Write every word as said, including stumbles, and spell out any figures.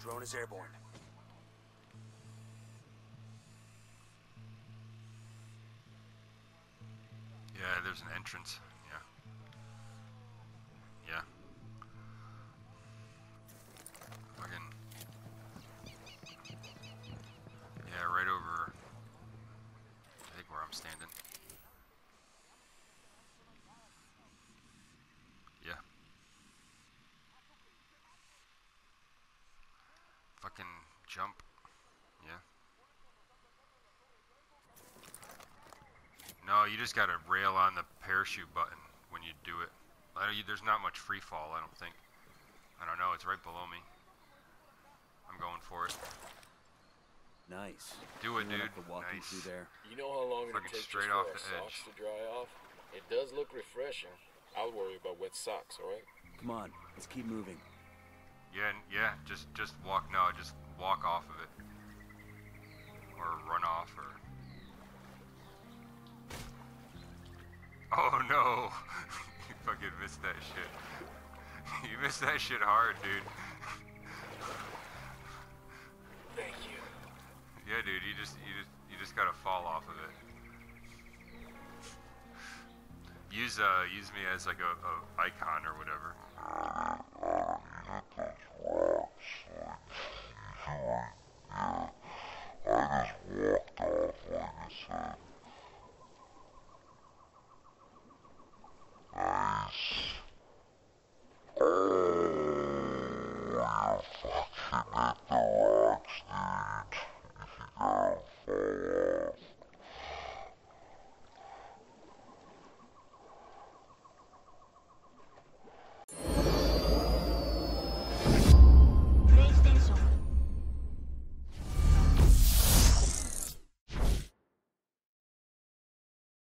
Drone is airborne. Yeah, there's an entrance. Yeah. Yeah. Fucking. Yeah, right over. I think where I'm standing. Yeah. Fucking jump. Yeah. No, you just gotta rail on the parachute button when you do it. I don't, you, there's not much free fall, I don't think. I don't know, it's right below me. I'm going for it. Nice. Do it, Anyone dude. up for walking Nice. through there. You know how long Fucking it takes straight just off for the our edge. socks to dry off? It does look refreshing. I'll worry about wet socks, alright? Come on, let's keep moving. Yeah, yeah, just just walk, no, just walk off of it. Or run off, or... Oh no! You fucking missed that shit. You missed that shit hard, dude. Thank you. Yeah, dude, you just you just you just gotta fall off of it. Use uh use me as like a, a icon or whatever. Oh, you're fucking at the rocks, dude.